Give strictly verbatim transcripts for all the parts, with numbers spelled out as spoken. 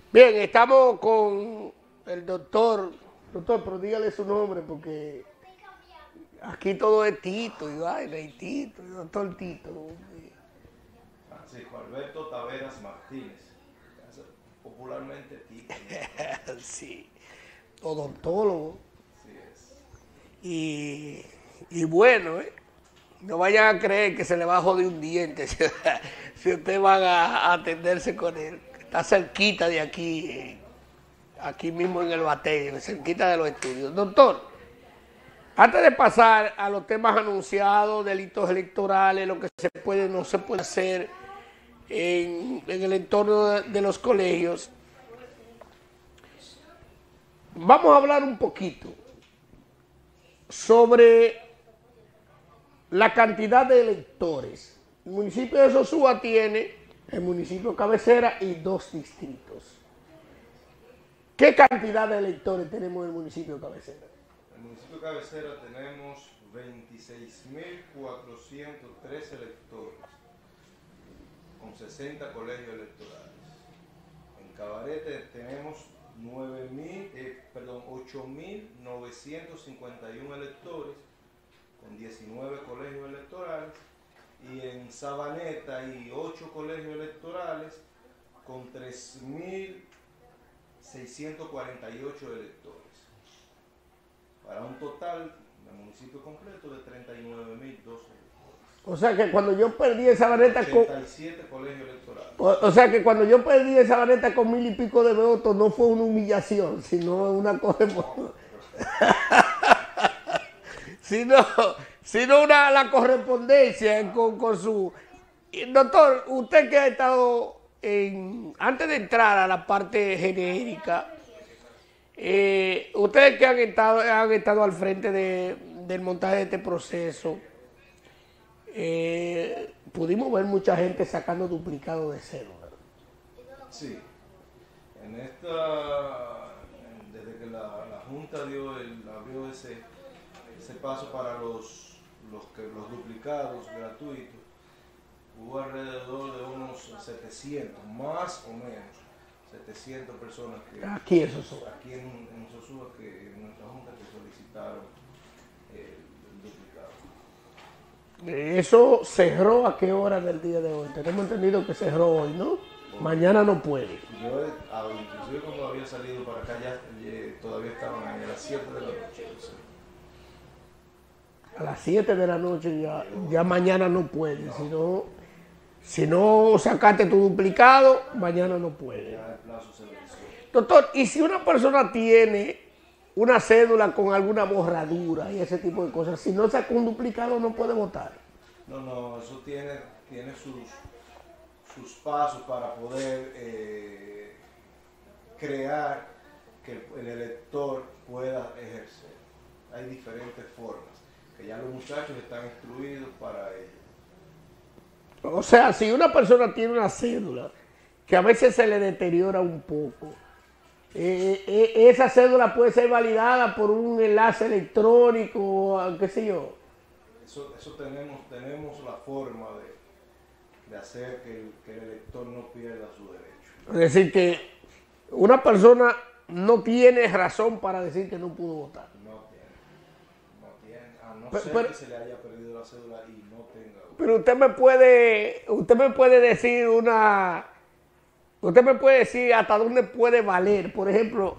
Bien, estamos con el doctor. Doctor, pero dígale su nombre porque aquí todo es Tito y vaina y Tito y doctor Tito. Francisco Alberto Taveras Martínez, popularmente Tito. Sí, odontólogo. Así es. Y, y bueno, ¿eh? No vayan a creer que se le va a joder un diente si, si ustedes van a, a atenderse con él. Está cerquita de aquí, eh, aquí mismo en el batey, cerquita de los estudios. Doctor, antes de pasar a los temas anunciados, delitos electorales, lo que se puede no se puede hacer en, en el entorno de, de los colegios, vamos a hablar un poquito sobre la cantidad de electores. El municipio de Sosúa tiene el municipio cabecera y dos distritos. ¿Qué cantidad de electores tenemos en el municipio cabecera? En el municipio cabecera tenemos veintiséis mil cuatrocientos tres electores, con sesenta colegios electorales. En Cabarete tenemos nueve mil, eh, perdón, ocho mil novecientos cincuenta y uno electores, con diecinueve colegios electorales, y en Sabaneta hay ocho colegios electorales con tres mil seiscientos cuarenta y ocho electores, para un total del municipio completo de treinta y nueve mil dos electores. O sea que cuando yo perdí esa Sabaneta con... ochenta y siete colegios electorales. O, o sea que cuando yo perdí esa Sabaneta con mil y pico de votos no fue una humillación, sino una cosa... sino, sino una, la correspondencia con, con su... Doctor, usted que ha estado, en, antes de entrar a la parte genérica, eh, ustedes que han estado, han estado al frente de, del montaje de este proceso, eh, pudimos ver mucha gente sacando duplicado de cédula. Sí, en esta, desde que la, la Junta dio el, abrió ese, ese paso para los, los, que, los duplicados gratuitos, hubo alrededor de unos setecientos, más o menos, setecientas personas que Aquí eso son. aquí en, en Sosúa, que en nuestra Junta, que solicitaron eh, el duplicado. Eso cerró a qué hora del día de hoy. Tenemos entendido que cerró hoy, ¿no? Mañana no puede. Yo, ah, inclusive cuando había salido para acá, ya, ya todavía estaban ahí a las siete de la noche. ¿Sí? A las siete de la noche ya, ya mañana no puede. No. Si no, si no sacaste tu duplicado, mañana no puede. Ya el plazo se venció. Doctor, ¿y si una persona tiene una cédula con alguna borradura y ese tipo de cosas, si no saca un duplicado no puede votar? No, no, eso tiene, tiene sus, sus pasos para poder eh, crear que el, el elector pueda ejercer. Hay diferentes formas, que ya los muchachos están instruidos para ello. O sea, si una persona tiene una cédula que a veces se le deteriora un poco, eh, eh, esa cédula puede ser validada por un enlace electrónico, qué sé yo. Eso, eso tenemos, tenemos la forma de, de hacer que el, que el elector no pierda su derecho. Es decir, que una persona no tiene razón para decir que no pudo votar. No tiene, no tiene, a no Pero, ser pero, que se le haya perdido la cédula y no tenga. Pero usted me puede, usted me puede decir una, usted me puede decir hasta dónde puede valer. Por ejemplo,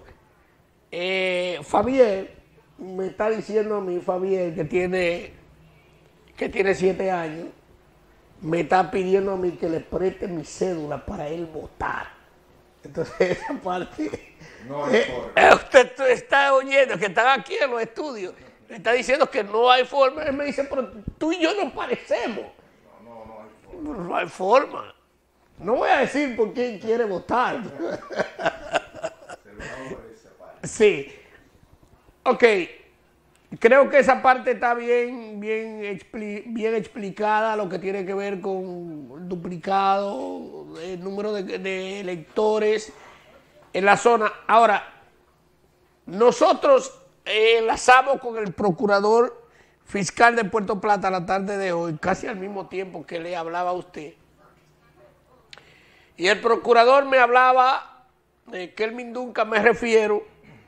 eh, Fabier me está diciendo a mí, Fabier, que tiene, que tiene siete años, me está pidiendo a mí que le preste mi cédula para él votar. Entonces esa parte, No hay eh, forma. eh, usted está oyendo que están aquí en los estudios. Me está diciendo que no hay forma. Él me dice, pero tú y yo nos parecemos. No, no, no hay forma. Pero no hay forma. No voy a decir por quién quiere votar. Se lo hago por esa parte. Sí. Ok. Creo que esa parte está bien, bien, expli bien explicada, lo que tiene que ver con el duplicado, el número de, de electores en la zona. Ahora, nosotros eh, enlazamos con el procurador fiscal de Puerto Plata la tarde de hoy, casi al mismo tiempo que le hablaba a usted. Y el procurador me hablaba de Kelvin Duncan me refiero,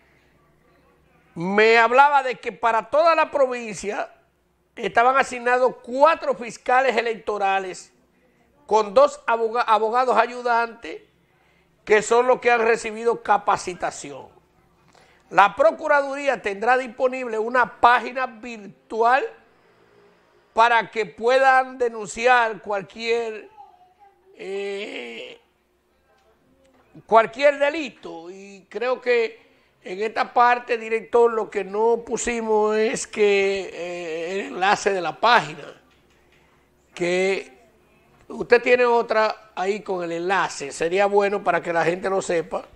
me hablaba de que para toda la provincia estaban asignados cuatro fiscales electorales con dos abogados ayudantes que son los que han recibido capacitación. La Procuraduría tendrá disponible una página virtual para que puedan denunciar cualquier, eh, cualquier delito. Y creo que en esta parte, director, lo que no pusimos es que eh, el enlace de la página, que usted tiene otra ahí con el enlace, sería bueno para que la gente lo sepa.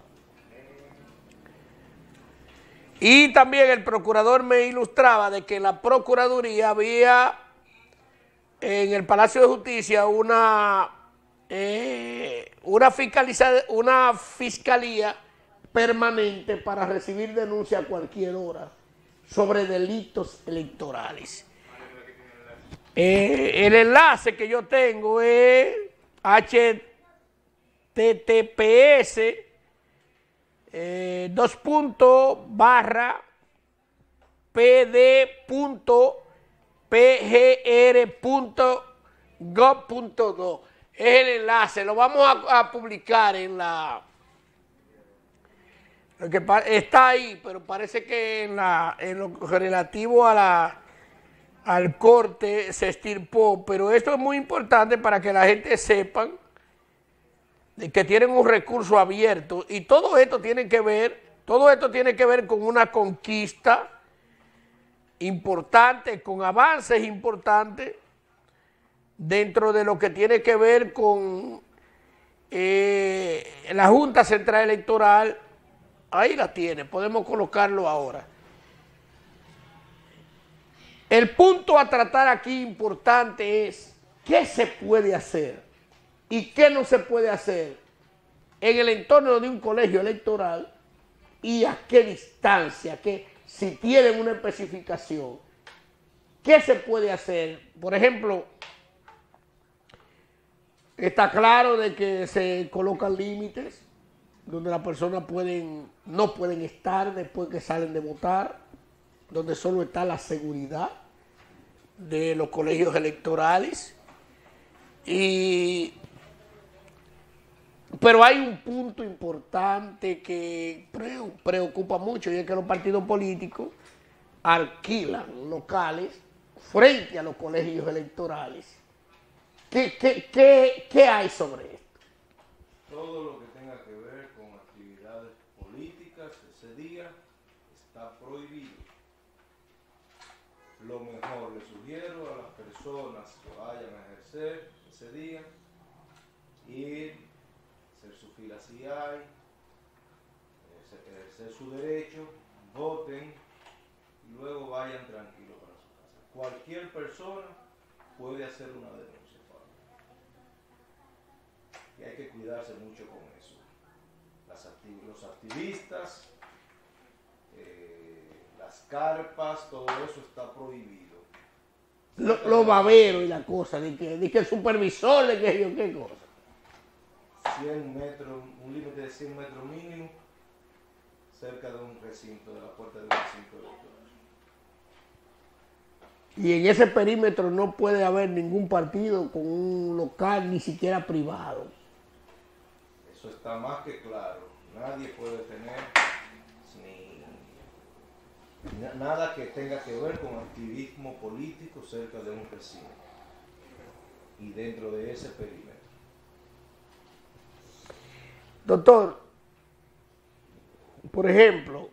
Y también el procurador me ilustraba de que en la Procuraduría había en el Palacio de Justicia una, eh, una, fiscaliza, una fiscalía permanente para recibir denuncias a cualquier hora sobre delitos electorales. Eh, el enlace que yo tengo es H T T P S eh, dos puntos barra pd punto pgr punto gov punto do. Es el enlace, lo vamos a, a publicar en la... Lo que está ahí, pero parece que en, la, en lo relativo a la, al corte se estirpó, pero esto es muy importante para que la gente sepa de que tienen un recurso abierto y todo esto tiene que ver, todo esto tiene que ver con una conquista importante, con avances importantes dentro de lo que tiene que ver con eh, la Junta Central Electoral. Ahí la tiene, podemos colocarlo ahora. El punto a tratar aquí importante es qué se puede hacer y qué no se puede hacer en el entorno de un colegio electoral y a qué distancia, que si tienen una especificación, qué se puede hacer. Por ejemplo, está claro de que se colocan límites donde las personas pueden, no pueden estar después que salen de votar, donde solo está la seguridad de los colegios electorales. Y, pero hay un punto importante que preocupa mucho, y es que los partidos políticos alquilan locales frente a los colegios electorales. ¿Qué, qué, qué, qué hay sobre esto? Todo lo que tenga que ver con actividades políticas ese día está prohibido. Lo mejor, le sugiero a las personas que vayan a ejercer ese día, ir, hacer su fila si hay, ejercer su derecho, voten y luego vayan tranquilos para su casa. Cualquier persona puede hacer una denuncia. Y hay que cuidarse mucho con eso. Las activ los activistas, eh, las carpas, todo eso está prohibido. Los lo baberos y la cosa, de que, de que el supervisor, de que yo qué cosa. cien metros, un límite de cien metros mínimo, cerca de un recinto, de la puerta de un recinto electoral. Y en ese perímetro no puede haber ningún partido con un local, ni siquiera privado. Eso está más que claro. Nadie puede tener ni, na, nada que tenga que ver con activismo político cerca de un recinto y dentro de ese perímetro. Doctor, por ejemplo,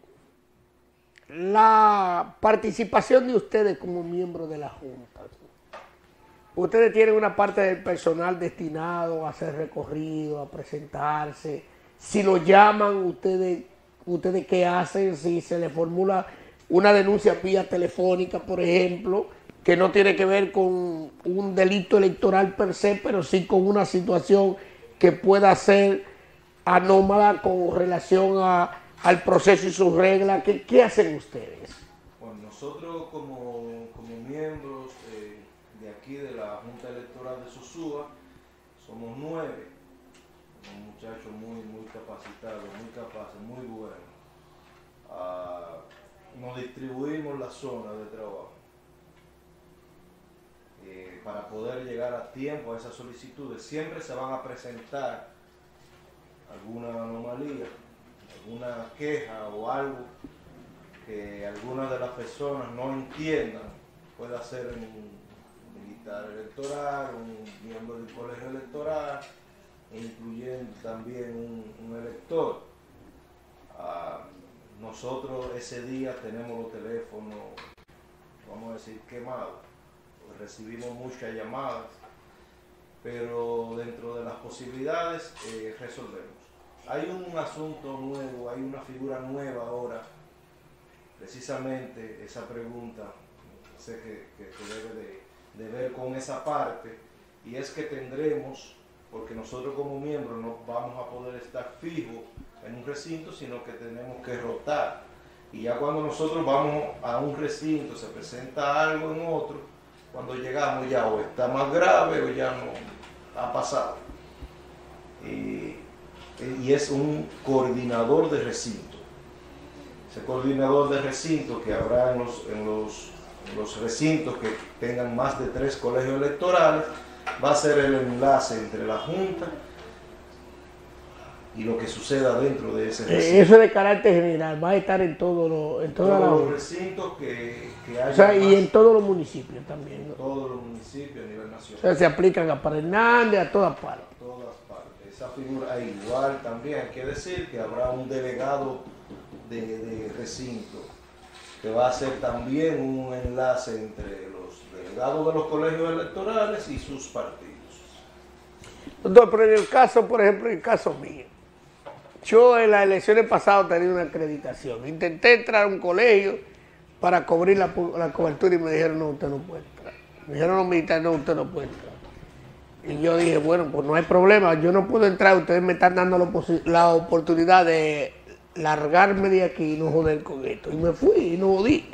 la participación de ustedes como miembros de la Junta. Ustedes tienen una parte del personal destinado a hacer recorrido, a presentarse. Si lo llaman, ustedes, ustedes ¿qué hacen? Si se les formula una denuncia vía telefónica, por ejemplo, que no tiene que ver con un delito electoral per se, pero sí con una situación que pueda ser anómala con relación a, al proceso y sus reglas. ¿Qué, qué hacen ustedes? Bueno, nosotros como, como miembros eh, de aquí de la Junta Electoral de Sosúa somos nueve. Somos muchachos muy, muy capacitados, muy capaces, muy buenos. Uh, nos distribuimos la zona de trabajo eh, para poder llegar a tiempo a esas solicitudes. Siempre se van a presentar alguna anomalía, alguna queja o algo que algunas de las personas no entiendan. Puede ser un militar electoral, un miembro del colegio electoral, incluyendo también un, un elector. Uh, nosotros ese día tenemos los teléfonos, vamos a decir, quemados. Recibimos muchas llamadas, pero dentro de las posibilidades eh, resolvemos. Hay un asunto nuevo, hay una figura nueva ahora, precisamente esa pregunta, sé que, que, que debe de, de ver con esa parte, y es que tendremos, porque nosotros como miembros no vamos a poder estar fijos en un recinto, sino que tenemos que rotar. Y ya cuando nosotros vamos a un recinto, se presenta algo en otro, cuando llegamos ya o está más grave o ya no ha pasado. Y, y es un coordinador de recinto. Ese coordinador de recinto que habrá en los, en los, en los recintos que tengan más de tres colegios electorales, va a ser el enlace entre la Junta y lo que suceda dentro de ese recinto. Eso de carácter general, va a estar en todos los en todos los recintos que, que hay. O sea, y en todos los municipios también, ¿no? Todos los municipios a nivel nacional. O sea, se aplican a Para Hernández, a todas partes. A todas partes. Esa figura igual también, hay que decir que habrá un delegado de, de recinto que va a ser también un enlace entre los delegados de los colegios electorales y sus partidos. Doctor, pero en el caso, por ejemplo, en el caso mío, yo en las elecciones pasadas tenía una acreditación. Intenté entrar a un colegio para cubrir la, la cobertura y me dijeron, no, usted no puede entrar. Me dijeron los militares, no, usted no puede entrar. Y yo dije, bueno, pues no hay problema, yo no puedo entrar, ustedes me están dando la, la oportunidad de largarme de aquí y no joder con esto. Y me fui y no jodí.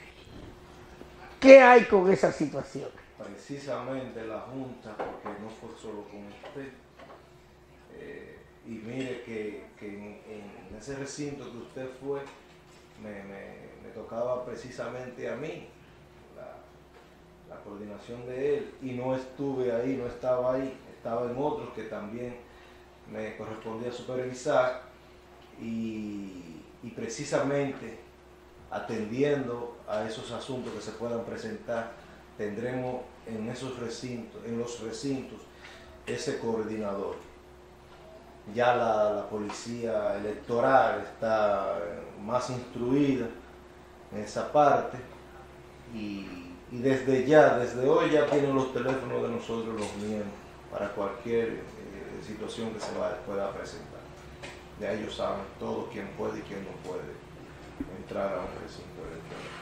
¿Qué hay con esa situación? Precisamente la Junta, porque no fue solo con usted, eh, y mire que, que en, en ese recinto que usted fue, me, me, me tocaba precisamente a mí la, la coordinación de él, y no estuve ahí, no estaba ahí, estaba en otros que también me correspondía supervisar, y, y precisamente atendiendo a esos asuntos que se puedan presentar, tendremos en esos recintos, en los recintos, ese coordinador. Ya la, la policía electoral está más instruida en esa parte y, y desde ya, desde hoy ya tienen los teléfonos de nosotros los miembros para cualquier eh, situación que se va, pueda presentar. Ya ellos saben todo quién puede y quién no puede entrar a un recinto electoral.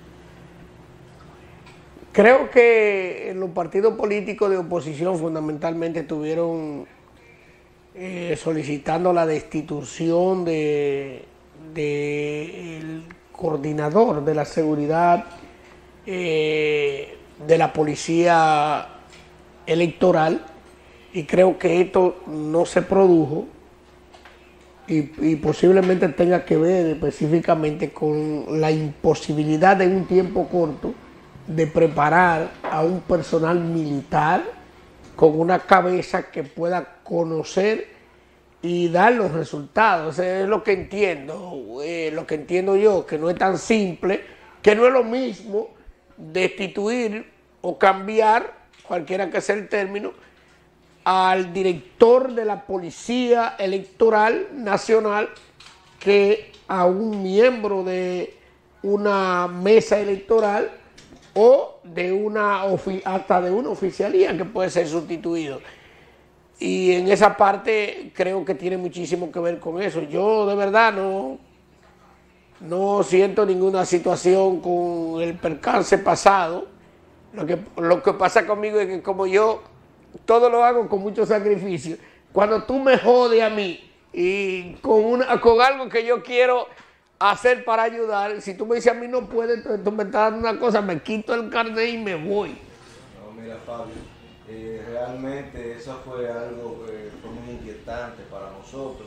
Creo que los partidos políticos de oposición fundamentalmente estuvieron eh, solicitando la destitución de, de el coordinador de la seguridad eh, de la policía electoral, y creo que esto no se produjo y, y posiblemente tenga que ver específicamente con la imposibilidad de un tiempo corto de preparar a un personal militar con una cabeza que pueda conocer y dar los resultados. Eso es lo que entiendo, eh, lo que entiendo yo, que no es tan simple, que no es lo mismo destituir o cambiar, cualquiera que sea el término, al director de la Policía Electoral Nacional que a un miembro de una mesa electoral o de una hasta de una oficialía que puede ser sustituido. Y en esa parte creo que tiene muchísimo que ver con eso. Yo de verdad no, no siento ninguna situación con el percance pasado. Lo que, lo que pasa conmigo es que como yo todo lo hago con mucho sacrificio, cuando tú me jodes a mí y con, una, con algo que yo quiero hacer para ayudar, si tú me dices a mí no puedes, entonces tú me estás dando una cosa, me quito el carnet y me voy. No, mira Fabio, eh, realmente eso fue algo, eh, fue muy inquietante. inquietante para nosotros,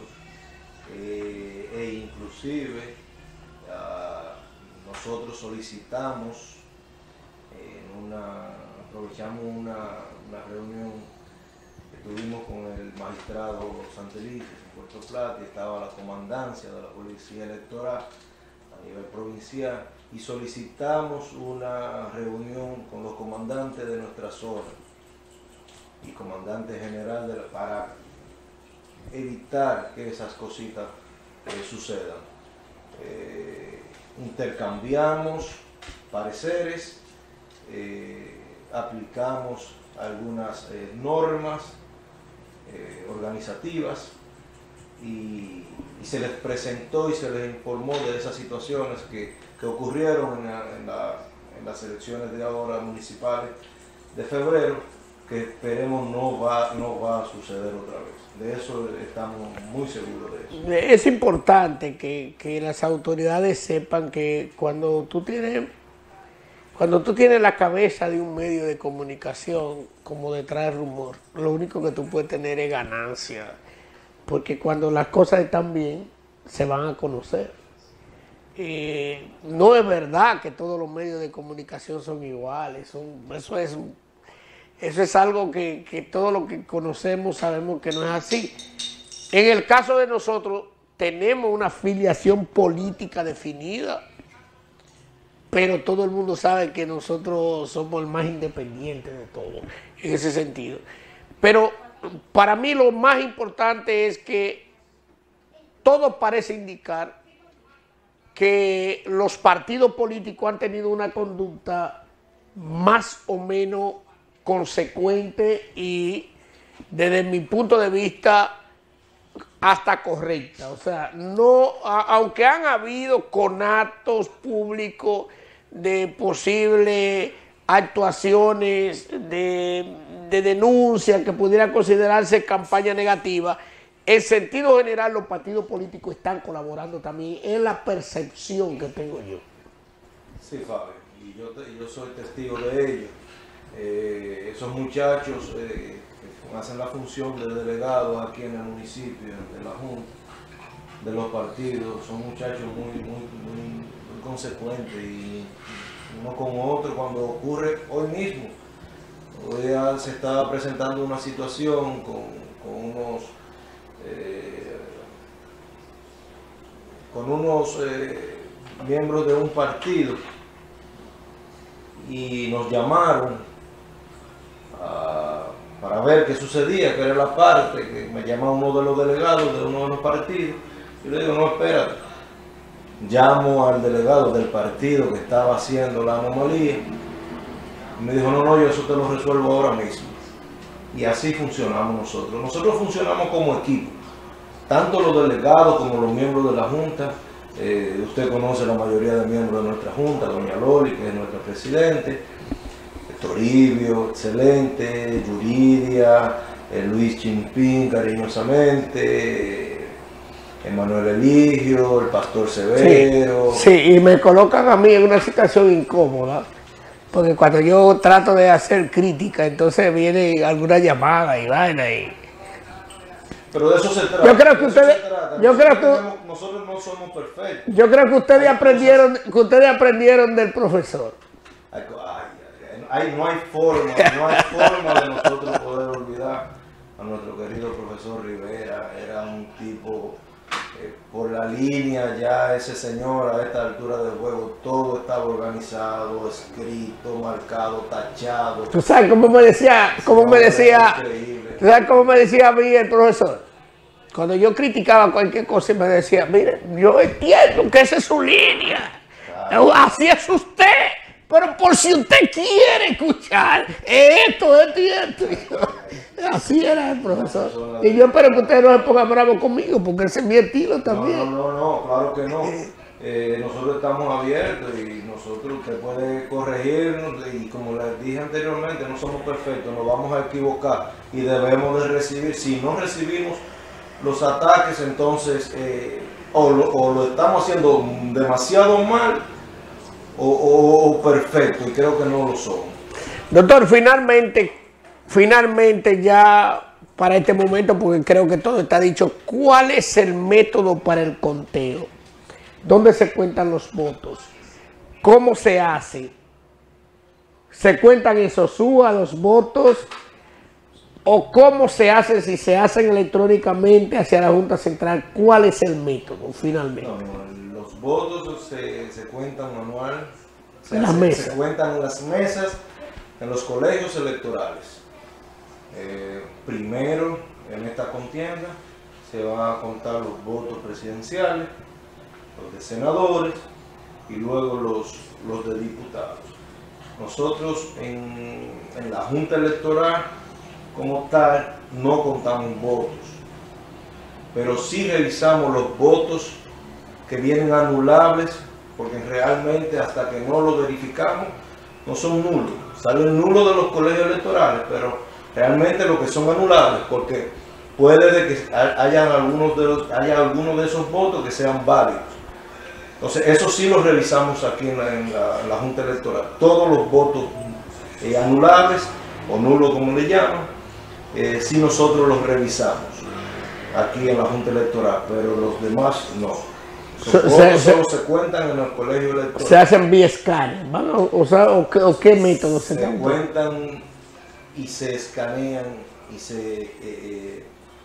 eh, e inclusive uh, nosotros solicitamos, eh, en una, aprovechamos una, una reunión que tuvimos con el magistrado Santelices en Puerto Plata, y estaba la comandancia de la Policía Electoral a nivel provincial, y solicitamos una reunión con los comandantes de nuestra zona y comandante general de la, para evitar que esas cositas eh, sucedan. Eh, intercambiamos pareceres, eh, aplicamos algunas eh, normas eh, organizativas, y, y se les presentó y se les informó de esas situaciones que, que ocurrieron en, la, en, la, en las elecciones de ahora municipales de febrero, que esperemos no va, no va a suceder otra vez. De eso estamos muy seguros de eso. Es importante que, que las autoridades sepan que cuando tú tienes cuando tú tienes la cabeza de un medio de comunicación como detrás del rumor, lo único que tú puedes tener es ganancia, porque cuando las cosas están bien se van a conocer. Eh, no es verdad que todos los medios de comunicación son iguales, son, eso es Eso es algo que, que todos los que conocemos sabemos que no es así. En el caso de nosotros, tenemos una afiliación política definida, pero todo el mundo sabe que nosotros somos el más independiente de todo, en ese sentido. Pero para mí lo más importante es que todo parece indicar que los partidos políticos han tenido una conducta más o menos consecuente y, desde mi punto de vista, hasta correcta. O sea, no, a, aunque han habido conatos públicos de posibles actuaciones de, de denuncia que pudieran considerarse campaña negativa, en sentido general los partidos políticos están colaborando también, en la percepción que tengo yo. Sí, Fabio, y yo, te, yo soy testigo de ello. Eh, esos muchachos eh, que hacen la función de delegados aquí en el municipio, de la Junta, de los partidos, son muchachos muy, muy, muy, muy consecuentes, y uno como otro, cuando ocurre hoy mismo, hoy ya se está presentando una situación con, con unos eh, con unos eh, miembros de un partido, y nos llamaron a, para ver qué sucedía, que era la parte, que me llama uno de los delegados de uno de los partidos, y le digo, no, espérate, llamo al delegado del partido que estaba haciendo la anomalía, y me dijo, no, no, yo eso te lo resuelvo ahora mismo. Y así funcionamos nosotros. Nosotros funcionamos como equipo, tanto los delegados como los miembros de la Junta. Eh, usted conoce la mayoría de miembros de nuestra Junta, doña Loli, que es nuestra presidente, Toribio, excelente, Yuridia, eh, Luis Chimpín, cariñosamente, eh, Emanuel Eligio, el pastor Severo. Sí, sí, y me colocan a mí en una situación incómoda, porque cuando yo trato de hacer crítica, entonces viene alguna llamada y vaina y... Pero de eso se trata. Yo creo que ustedes, yo nosotros, creo que tenemos, nosotros no somos perfectos. Yo creo que ustedes aprendieron, que ustedes aprendieron del profesor. Ay, ay, ay, no hay forma, no hay forma de nosotros poder olvidar a nuestro querido profesor Rivera. Era un tipo eh, por la línea, ya ese señor a esta altura del juego, todo estaba organizado, escrito, marcado, tachado. ¿Tú sabes cómo me decía, cómo me decía, tú sabes cómo me decía a mí el profesor? Cuando yo criticaba cualquier cosa, me decía, mire, yo entiendo que esa es su línea, claro, así es usted, pero por si usted quiere escuchar esto, esto y esto. Así era el profesor. Y yo espero que ustedes no se pongan bravos conmigo, porque ese es mi estilo también. No, no, no, no, claro que no. Eh, nosotros estamos abiertos y nosotros, usted puede corregirnos, y como les dije anteriormente, no somos perfectos, nos vamos a equivocar y debemos de recibir. Si no recibimos los ataques, entonces eh, o, lo, o lo estamos haciendo demasiado mal o, o, o perfecto, y creo que no lo somos. Doctor, finalmente, finalmente ya para este momento, porque creo que todo está dicho. ¿Cuál es el método para el conteo? ¿Dónde se cuentan los votos? ¿Cómo se hace? ¿Se cuentan en Sosúa los votos? ¿O cómo se hace si se hacen electrónicamente hacia la Junta Central? ¿Cuál es el método finalmente? No, no, los votos se, se cuentan manual, se, en las hace, mesas. se cuentan en las mesas, en los colegios electorales. Eh, primero, en esta contienda, se van a contar los votos presidenciales, los de senadores y luego los, los de diputados. Nosotros en, en la Junta Electoral, como tal, no contamos votos, pero sí revisamos los votos que vienen anulables, porque realmente hasta que no lo verificamos, no son nulos. Salen nulos de los colegios electorales, pero realmente lo que son anulables, porque puede de que hayan algunos de, los, haya algunos de esos votos que sean válidos. Entonces, eso sí lo revisamos aquí en la, en la, en la Junta Electoral. Todos los votos eh, anulables, o nulos como le llaman, eh, sí nosotros los revisamos aquí en la Junta Electoral, pero los demás no. Los Se- votos se- solo se cuentan en el colegio electoral. Se hacen vía escáner, ¿van? O, o, sea, o, qué, o qué método se, Se se cuentan y se escanean y se, eh, eh,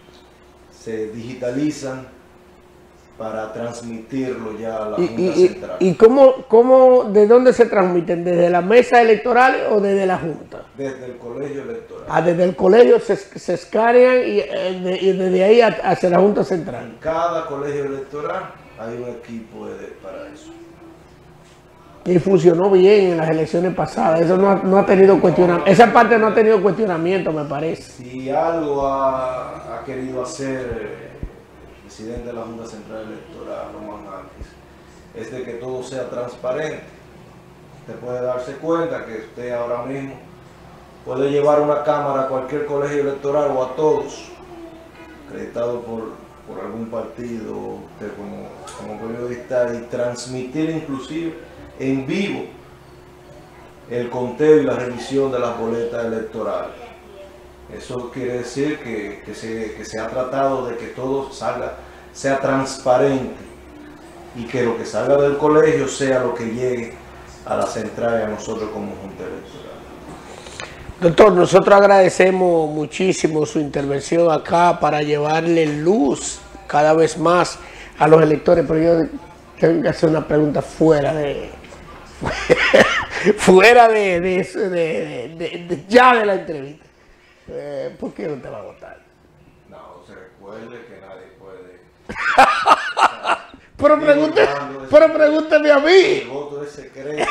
se digitalizan para transmitirlo ya a la ¿Y, Junta y, Central. y, y cómo, cómo, de dónde se transmiten? ¿Desde la mesa electoral o desde la Junta? Desde el colegio electoral. Ah, desde el colegio se, se escanean y, eh, de- y desde ahí a- hacia la Junta Central. En cada colegio electoral hay un equipo de- para eso. Y funcionó bien en las elecciones pasadas. Eso no ha, no ha tenido cuestionamiento. Esa parte no ha tenido cuestionamiento, me parece. Si algo ha, ha querido hacer eh, el presidente de la Junta Central Electoral, Román Márquez, es de que todo sea transparente. Usted puede darse cuenta que usted ahora mismo puede llevar una cámara a cualquier colegio electoral o a todos, acreditado por, por algún partido, usted como, como periodista, y transmitir inclusive en vivo el conteo y la revisión de las boletas electorales. Eso quiere decir que, que, se, que se ha tratado de que todo salga, sea transparente y que lo que salga del colegio sea lo que llegue a la central y a nosotros como Junta Electoral. Doctor, nosotros agradecemos muchísimo su intervención acá para llevarle luz cada vez más a los electores, pero yo tengo que hacer una pregunta fuera de fuera de, de, de, de, de- de- ya de la entrevista. Eh, ¿Por qué no te va a votar? No, se recuerde que nadie puede. Pero, pregunte, pero pregúnteme a El mí. voto es secreto,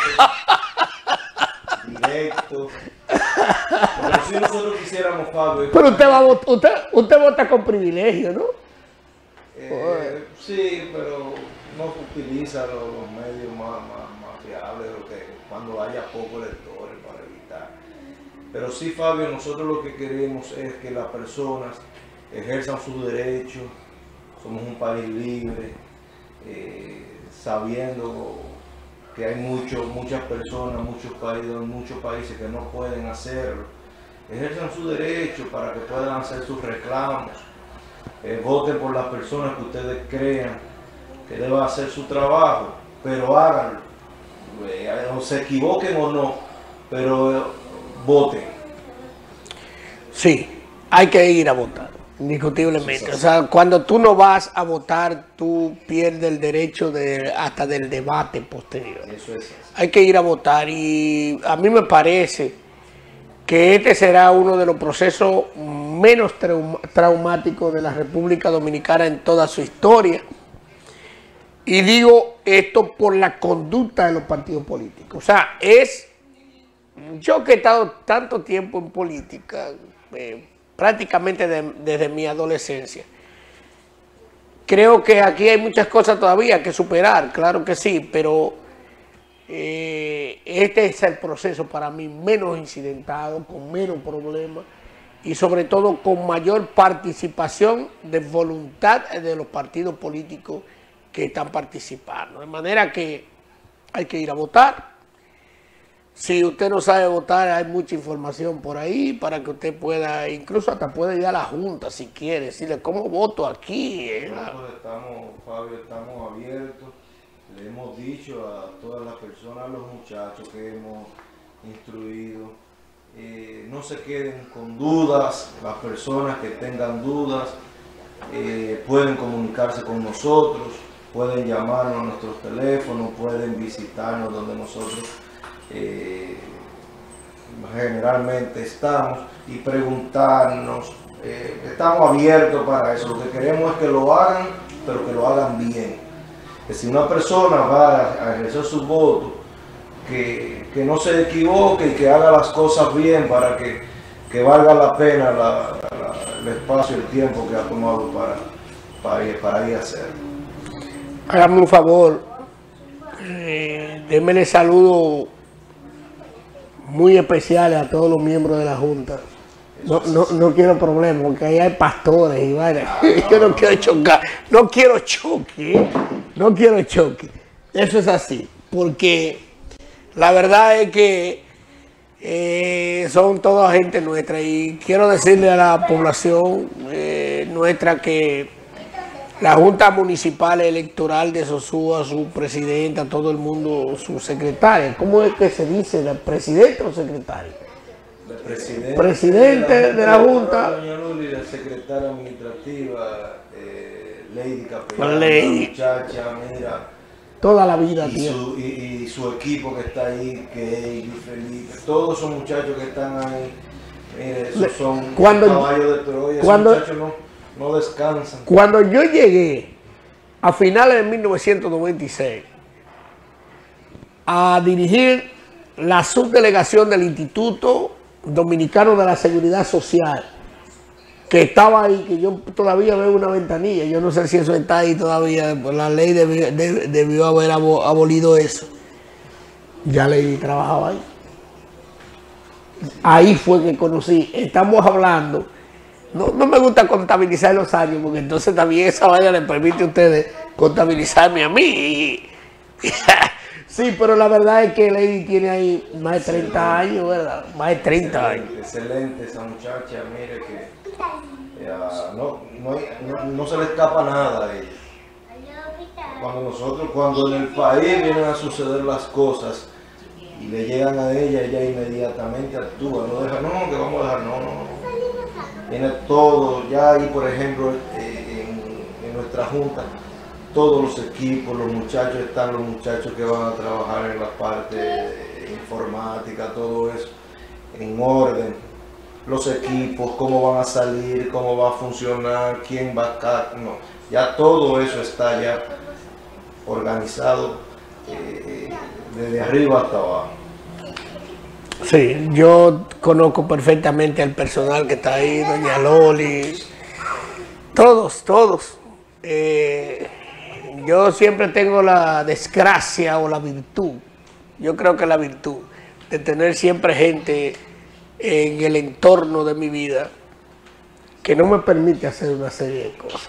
directo. Porque si nosotros quisiéramos, Fabio. Pero usted va a votar, usted, usted vota con privilegio, ¿no? Eh, sí, pero no utiliza los, los medios más, más, más fiables, lo que, cuando haya pocos electores para evitar. Pero sí, Fabio, nosotros lo que queremos es que las personas ejerzan sus derechos. Somos un país libre, eh, sabiendo que hay mucho, muchas personas, muchos países, muchos países que no pueden hacerlo. Ejerzan su derecho para que puedan hacer sus reclamos. Eh, voten por las personas que ustedes crean que deban hacer su trabajo, pero háganlo. Eh, o se equivoquen o no, pero eh, voten. Sí, hay que ir a votar, indiscutiblemente. O sea, cuando tú no vas a votar, tú pierdes el derecho de, hasta del debate posterior. Eso es así. Hay que ir a votar y a mí me parece que este será uno de los procesos menos traum- traumáticos de la República Dominicana en toda su historia. Y digo esto por la conducta de los partidos políticos. O sea, es... Yo que he estado tanto tiempo en política, eh, prácticamente de- desde mi adolescencia, creo que aquí hay muchas cosas todavía que superar, claro que sí, pero eh, este es el proceso para mí menos incidentado, con menos problemas y sobre todo con mayor participación de voluntad de los partidos políticos que están participando. De manera que hay que ir a votar. Si usted no sabe votar, hay mucha información por ahí para que usted pueda, incluso hasta puede ir a la Junta si quiere, decirle cómo voto aquí. Eh? Nosotros estamos, Fabio, estamos abiertos. Le hemos dicho a todas las personas, a los muchachos que hemos instruido, eh, no se queden con dudas. Las personas que tengan dudas eh, pueden comunicarse con nosotros, pueden llamarnos a nuestros teléfonos, pueden visitarnos donde nosotros eh, generalmente estamos y preguntarnos. Eh, estamos abiertos para eso. Lo que queremos es que lo hagan, pero que lo hagan bien. Que si una persona va a ejercer su voto, que, que no se equivoque y que haga las cosas bien para que, que valga la pena la, la, el espacio y el tiempo que ha tomado para, para, ir, para ir a hacerlo. Hágame un favor, eh, démele saludos muy especiales a todos los miembros de la Junta. No, no, no quiero problemas, porque ahí hay pastores y vainas. Yo no quiero chocar, no quiero choque, no quiero choque. Eso es así, porque la verdad es que eh, son toda gente nuestra y quiero decirle a la población eh, nuestra que la Junta Municipal Electoral de Sosúa, su presidenta, todo el mundo, su secretaria, ¿cómo es que se dice? ¿La presidenta o secretaria? Presidente, presidente de la, de la Junta, doña Luli, la secretaria administrativa, eh, Lady Capellán, Lady. la muchacha, mira, toda la vida, y tío. su, y, y su equipo que está ahí, que Felipe, todos esos muchachos que están ahí, mire, esos son cuando, caballos de Troya, cuando, esos muchachos no, no descansan. Cuando yo llegué a finales de mil novecientos noventa y seis a dirigir la subdelegación del Instituto Dominicano de la Seguridad Social, que estaba ahí, que yo todavía veo una ventanilla, yo no sé si eso está ahí todavía, la ley debió, debió haber abolido eso. Ya Lady trabajaba ahí. Ahí fue que conocí, estamos hablando, no, no me gusta contabilizar los años, porque entonces también esa vaina le permite a ustedes contabilizarme a mí. Sí, pero la verdad es que Lady tiene ahí más de treinta años, ¿verdad? Más de treinta excelente, años. Excelente esa muchacha, mire que ya, no, no, no, no se le escapa nada a ella. Cuando nosotros, cuando en el país vienen a suceder las cosas y le llegan a ella, ella inmediatamente actúa, no deja, no, que vamos a dejar, no, no, no. Viene todo, ya ahí por ejemplo eh, en, en nuestra junta, todos los equipos, los muchachos, están los muchachos que van a trabajar en la parte de informática, todo eso, en orden, los equipos, cómo van a salir, cómo va a funcionar, quién va acá, no, ya todo eso está ya organizado eh, desde arriba hasta abajo. Sí, yo conozco perfectamente al personal que está ahí, doña Loli, todos, todos. Eh, Yo siempre tengo la desgracia o la virtud, yo creo que la virtud, de tener siempre gente en el entorno de mi vida que no me permite hacer una serie de cosas.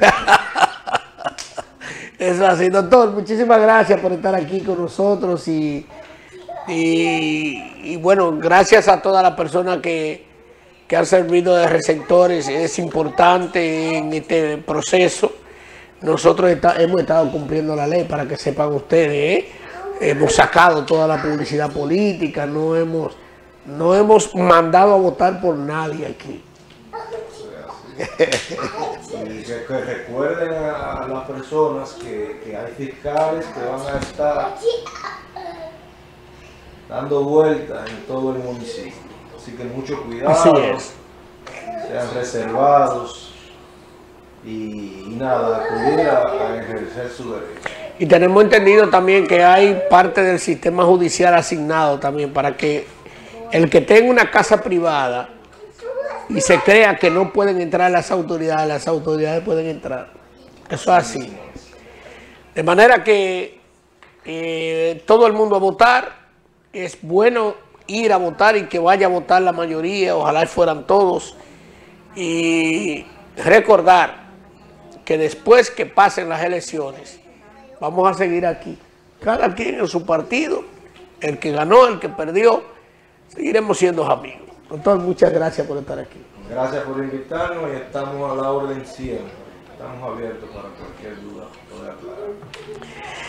Eso así, doctor, muchísimas gracias por estar aquí con nosotros y, y, y bueno, gracias a todas las personas que, que han servido de receptores, es importante en este proceso. Nosotros está, hemos estado cumpliendo la ley, para que sepan ustedes, ¿eh? Hemos sacado toda la publicidad política, no hemos, no hemos mandado a votar por nadie aquí. Y que, que recuerden a, a las personas que, que hay fiscales que van a estar dando vueltas en todo el municipio. Así que mucho cuidado, Así es. Sean reservados. Y, y nada, acudir a, a ejercer su derecho. Y tenemos entendido también que hay parte del sistema judicial asignado también para que el que tenga una casa privada y se crea que no pueden entrar las autoridades, las autoridades pueden entrar. Eso es así. De manera que eh, todo el mundo a votar, es bueno ir a votar y que vaya a votar la mayoría, ojalá fueran todos. Y recordar que después que pasen las elecciones, vamos a seguir aquí, cada quien en su partido, el que ganó, el que perdió, seguiremos siendo amigos. Doctor, muchas gracias por estar aquí. Gracias por invitarnos y estamos a la orden siempre. Estamos abiertos para cualquier duda poder aclarar.